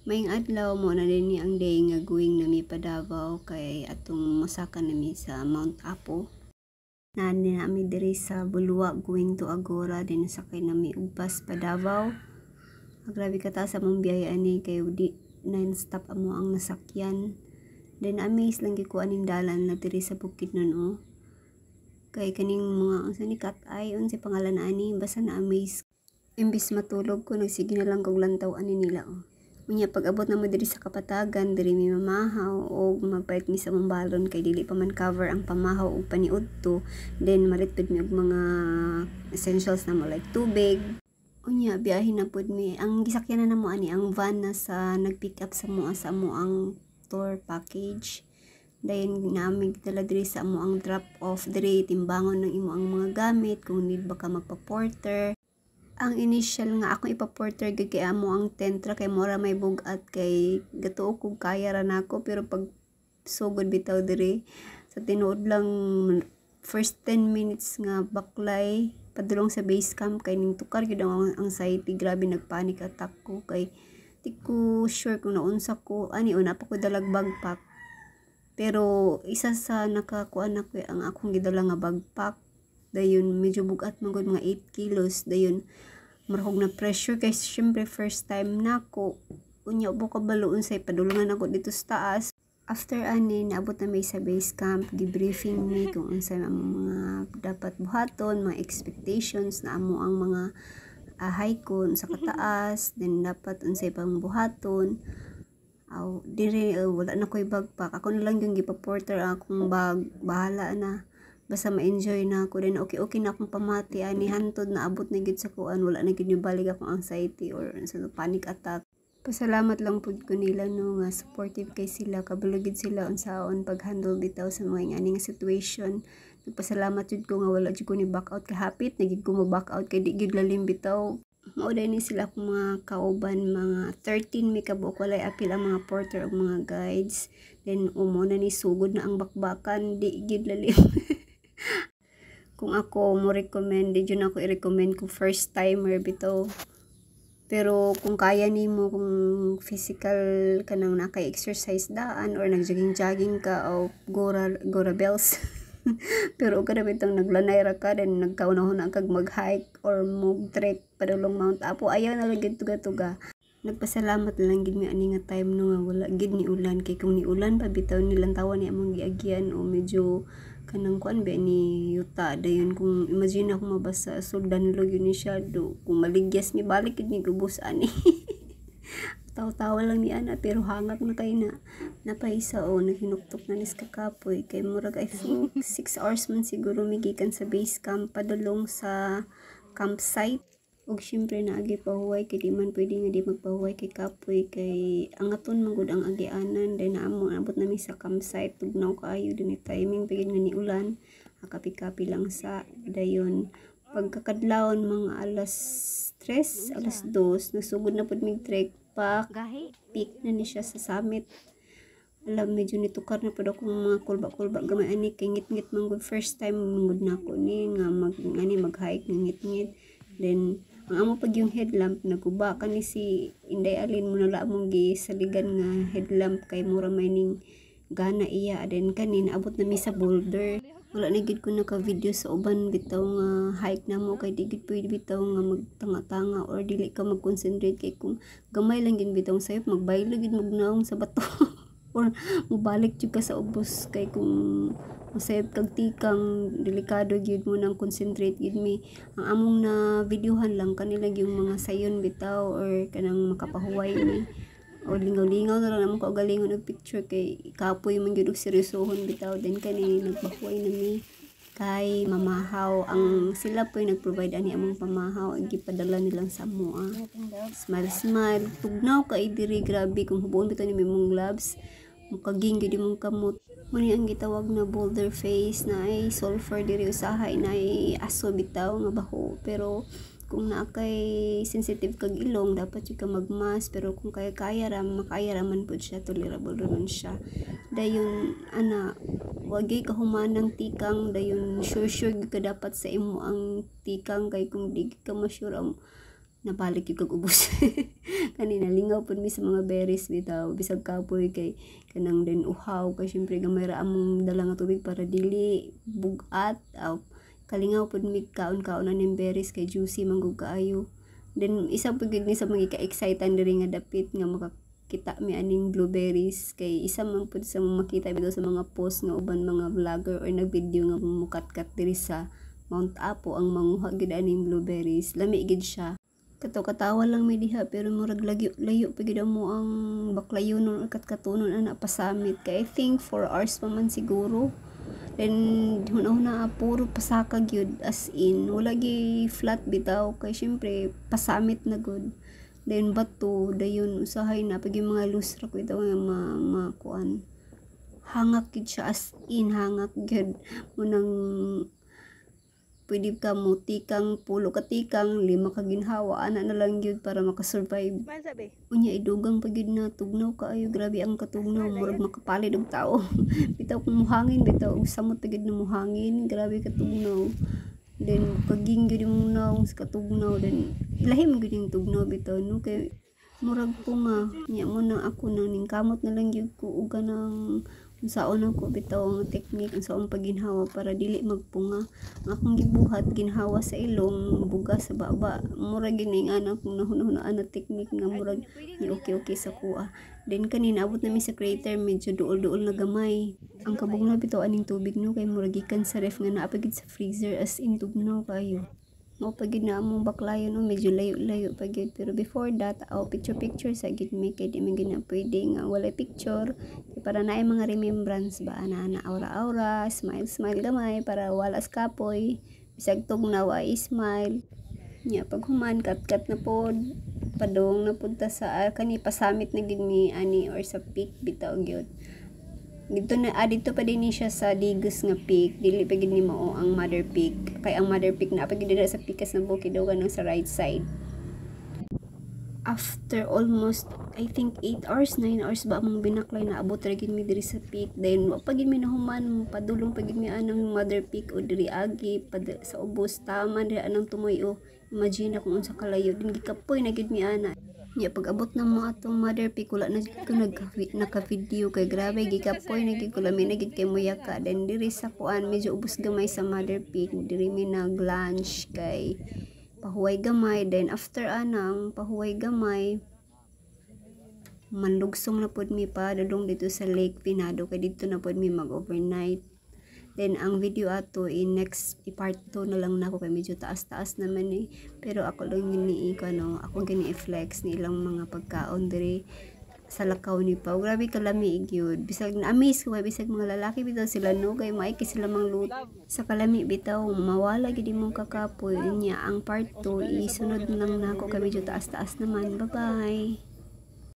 Maing adlaw mo na din ni ang day nga going nami pa Davao kay atong mosakan nami sa Mt.Apo. Nani nami diri sa Bulwa going to Agora din sakay nami ubas pa Davao. Grabe ka ta sa mong biyahe ani kay di non-stop amo ang nasakyan. Then amaze lang gyud ko aning dalan na diri sa Bukidnon o. Kay kaning mga unsa ni kat-ay unsa pangalan ani basta na amaze. Imbis matulog ko nagsige na lang kog lantaw ani nila o. Unya pag abot na mo diri sa Kapatagan diri mi mamahaw o magpait mi sa mambalon kay dili pa man cover ang pamahaw ug paniudto, then maritpid mi og mga essentials na mo like tubig. Unya biyahe na pud mi ang gisakyanan na mo ani ang van na sa nag-pick up sa mo ang tour package. Dayon namin dala diri sa amo ang drop off diri timbangon ng imo ang mga gamit kung need ba ka magpa-porter. Ang initial nga akong ipa-porter gid kay amo ang tentra kay mura may bugat kay gatuo kog kaya ra nako pero pag sugod bitaw diri sa tinuod lang first 10 minutes nga baklay padulong sa base camp kay ning tukar gyud ang anxiety, grabe nagpanic attack ko kay di ko sure kung naunsa ko ani una pa ko dalag backpack pero isa sa nakakuan ako ang akong gidala nga backpack. Dayon medyo bugat man gud mga 8 kilos dayon marhog na pressure kay syempre first time nako unya bo ka balo unsay padulungan ako dito sa taas. After ani naabot na may sa base camp gibriefing mi kung unsay ang mga dapat buhaton, mga expectations na amo ang mga haykon sa kataas, then dapat unsay pang buhaton. Dire wala na ko'y backpack ako na lang yung gipa-porter akong bag bahala na basta ma-enjoy na ako din okay na akong pamati ani hantod na abot na gid sa kuan wala na gid balik akong anxiety or sa panic attack. Pasalamat lang pud ko nila no nga supportive kay sila kabalo gid sila unsaon pag-handle bitaw sa mga nga situation. Nagpasalamat jud ko nga wala jud ko ni back out kahapit na gid ko mo back out kay di gid lalim bitaw. Mao ni sila akong mga kauban mga 13 may kabuok walay apil ang mga porter ug mga guides. Then umo na ni sugod na ang bakbakan di gid lalim. Kung ako mo recommend, di yun ako i-recommend kung first timer bitaw. Pero kung kaya nimo kung physical ka nang naka-exercise daan or nag-jogging ka o gora bells. Pero kada bitang naglanay ra ka then nagkaunahon na kag mag-hike or mag-trek padulong Mt.Apo ayaw na lang gid tuga-tuga. Nagpasalamat lang gid mi ani nga time no nga wala gid ni ulan kay kung ni ulan pa bitaw nilang tawan ni among giagyan o medyo kanang kuan ba ni yuta dayon kung imagine ako mabasa suldan lo yun ni shadow kung maligyas mi balik gid ni gubos ani. Taw-tawa lang ni ana pero hangak na kay na napaisa o naghinuktok na nis kakapoy kay murag I think 6 hours man siguro migikan sa base camp padulong sa campsite. Og syempre naagi pahuway kay di man pwede nga di magpahuway kay kapoy kay angaton man gud ang agianan then naamo abot nami sa campsite tugnaw kaayo din ni timing pagid nga ni ulan kapi-kapi lang sa dayon pagkakadlawon mga alas 3 alas 2 nasugod na pud mig trek pa peak na ni siya sa summit. Alam medyo nitukar na pud ako mga kulba-kulba gamay ani kay ngit-ngit man gud first time mangud nako ni nga mag-hike ngit-ngit then ang amo pag yung headlamp naguba kani si Inday Alin mo nala among gisaligan nga headlamp kay mura may ning gana iya then kani naabot na mi sa boulder wala na gid ko naka video sa uban bitaw nga hike na mo kay di gid pwede bitaw nga magtanga-tanga or dili ka mag-concentrate kay kung gamay lang gid bitaw sayop magbaylo gid magnaong sa bato or mubalik jud ka sa ubos kay kung masayop kag tikang delikado gyud mo nang concentrate gid mi ang among na videohan lang kanila yung mga sayon bitaw or kanang makapahuway ni o lingaw-lingaw na lang namang kaugalingon og picture kay kapoy man gyud og seryosohon bitaw then kani nagpahuway na mi kay mamahaw ang sila po yung nag-provide ani among pamahaw ug gipadala nilang sa amoa smile tugnaw kay diri grabe kung huboon bitaw ni mong gloves mukaging gyud imong kamot mo ni ang gitawag na boulder face na ay sulfur diri usahay na ay aso bitaw nga baho pero kung naakay sensitive kag ilong dapat yung ka magmas pero kung kaya makaya man pud siya tolerable raman siya dayon ana wagi kahumanang tikang dayon sure ka dapat sa imo ang tikang kay kung di ka ma-sure nabalik yung kag-ubos. Kanina lingaw pud mi sa mga berries bitaw bisag kapoy kay kanang din uhaw kay syempre gamay ra among dala nga tubig para dili bugat aw kalingaw pud mi kaon-kaon aning berries kay juicy manggug kaayo. Then isa pud gid ni sa mga ka-excited diri nga dapit nga makakita mi aning blueberries kay isa man pud sa makita bitaw sa mga post nga uban mga vlogger or nag-video nga mukatkat diri sa Mt.Apo ang manguha gid aning blueberries. Lami gid siya. Katawa lang may diha pero murag layo pagid mo ang baklayonon or katkatunon ana pasamit kay I think 4 hours pa man siguro. Then hunahuna puro pasaka gyud as in wala gi flat bitaw kay syempre pasamit na gud. Then bato dayon usahay na pag yung mga loose rock bitaw nga makuan. Hangak gyud siya as in hangak gyud munang pwede ka mo tikang pulo ka tikang 5 ka ginhawa ana na lang gyud para makasurvive. Unya idugang pa gyud na tugnaw kaayo grabe ang katugnaw murag makapalid og tao. Bitaw kung muhangin bitaw og samot pa gyud na muhangin grabe katugnaw. Then kaging gyud mo naong sa katugnaw then lahim gyud yung tugnaw bitaw no kay murag punga nya mo nang ako nang ningkamot na lang gyud ko og kanang unsaon ako bitaw ang technique unsaon pagginhawa para dili magpunga. Ang akong gibuhat ginhawa sa ilong bugas sa baba murag gining ana kung nahunahunaan na technique nga murag ni okay sa kuha. Then kanina abot na mi sa crater medyo duol-duol na gamay. Ang kabugnaw bitaw aning tubig no kay murag gikan sa ref nga naa pa gid sa freezer as in tugnaw kayo. Mao pa gid na among baklayon no medyo layo-layo pa gid pero before that picture sa gid mi kay di man gid na pwede nga walay picture kay para naay mga remembrance ba ana aura-aura smile gamay para wala sa kapoy bisag tugnaw ay smile nya pag human kat na pod padong na punta sa kani pasamit na gid mi ani or sa peak bitaw gyud. Dito pa din siya sa Digos nga peak dili pa gid ni mao ang mother peak kay ang mother peak na pa gid dira sa pikas ng bukid daw kanang sa right side. After almost I think 8 hours 9 hours ba among binaklay na abot ra gid mi diri sa peak then wa pa gid mi nahuman padulong pa gid mi anang mother peak o diri agi sa ubos tama diri anang tumoy o imagine kung unsa kalayo din gikapoy na gid mi ana. Nya pag abot na mo atong mother peak wala na ko naka-video kay grabe gikapoy na gid ko lami na gid kay muyaka then diri sa kuan medyo ubos gamay sa mother peak diri mi nag lunch kay pahuway gamay then after anang pahuway gamay manlugsong na pod mi pa dudong dito sa Lake Pinado kay dito na pod mi mag-overnight. Then ang video ato next part 2 na lang nako kay medyo taas naman pero ako lang gini ano ako gini i-flex ni ilang mga pagkaon diri sa lakaw ni pa grabe kalami gyud bisag na amaze ko bisag mga lalaki bitaw sila no kay maiki sila mangluto sa kalami bitaw mawala gid imong kakapoy niya ang part 2 isunod lang nako kay medyo taas naman. Bye bye.